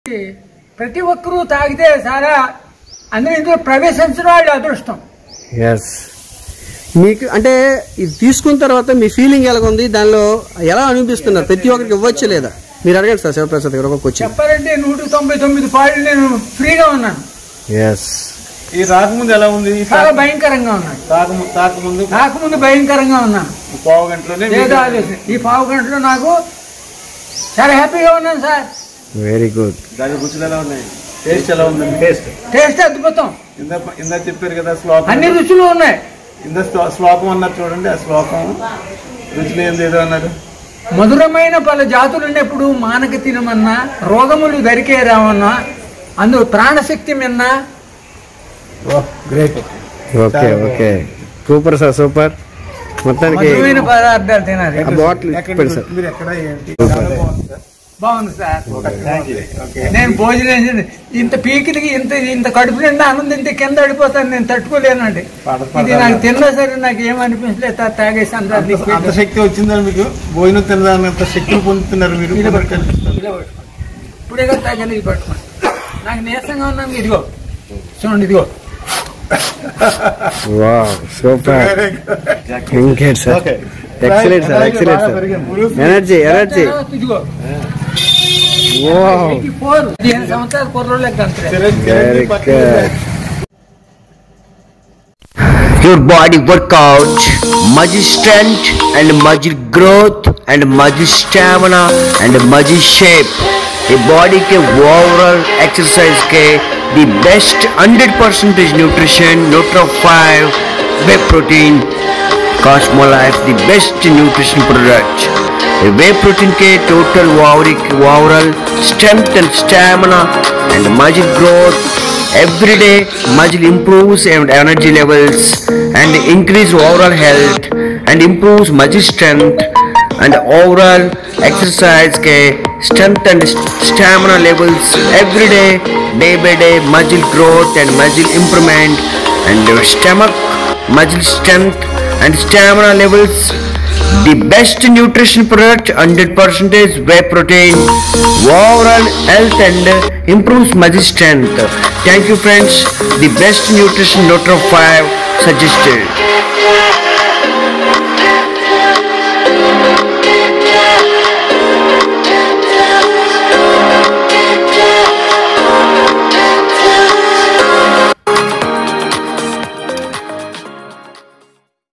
ప్రతి ఒక్కరూ తాగితే చాలా అందులో ఇందులో ప్రవేశించడం వాళ్ళు అదృష్టం. ఎస్. మీకు అంటే ఇది తీసుకున్న తర్వాత మీ ఫీలింగ్ ఎలా ఉంది, దానిలో ఎలా అనిపిస్తున్నారు? ప్రతి ఒక్కరికి ఇవ్వచ్చు లేదా? మీరు అడగండి సార్ శివప్రసాద్ గారు. ఒక్కొక్క చెప్పాలంటే 199 పాళ్ళు నేను ఫ్రీగా ఉన్నాను. ఎస్. ఈ రాకముందు ఎలా ఉంది? చాలా భయంకరంగా ఉన్నాను. రాకముందు భయంకరంగా ఉన్నాను. పావు గంటలోనే ఈ పావు గంటలో నాకు చాలా హ్యాపీగా ఉన్నాను సార్. Very good. దాని రుచులు ఎలా ఉన్నాయి? టేస్ట్ ఎలా ఉంది? టేస్ట్ అద్భుతం. ఇందా చెప్పారు కదా శ్లోకం, అన్ని రుచులు ఉన్నాయి. శ్లోకం అన్నారు చూడండి. ఆ శ్లోకం రుచులు ఏం లేదో అన్నారు. మధురమైన పలు జాతులు ఉన్నప్పుడు మానక తినమన్నా, రోగములు దరికే రావన్నా, అందులో ప్రాణశక్తి మిన్నా. Great. Okay okay, super sir, super. మొత్తానికి మధురమైన పదార్థాలు తినాలి. బాటిల్ మీరు ఎక్కడ ఏంటి? బాగుంది సార్. నేను భోజనం ఇంత పీకిలికి ఇంత కడుపు నిండా ఆనందింటే కింద పడిపోతాను, నేను తట్టుకోలేనండి. ఇది నాకు తిన్నా సరే నాకు ఏమనిపించలేదు, తాగేసి అంత శక్తి వచ్చిందని మీకు భోజనం తినడానికి శక్తి పొందుతున్నారు మీరు. ఇప్పుడే కదా తాగాలి. ఇది పట్టుకోండి. నాకు నీరసంగా ఉన్నా ఇదిగో చూడండి, ఇదిగో. Wow, super. ఇంకేంటి sir? Excellent sir, excellent sir. Energy energy. ఇదిగో 15 సంవత్సరాల కుర్రోళ్ళకి అంతే. Your body workout, muscle strength and muscle growth and muscle stamina and muscle shape. A body के overall exercise के the best 100% nutrition, Nutri-5, whey protein, Casmolife, the best nutrition product. A whey protein के total overall strength and stamina and muscle growth. Every day muscle improves and energy levels and increase overall health and improves muscle strength and overall exercise के strength and stamina levels. Every day, day by day, muscle growth and muscle improvement and stomach muscle strength and stamina levels. The best nutrition product 100% whey protein, overall health and improves muscle strength. Thank you friends. The best nutrition Nutri-5 suggested.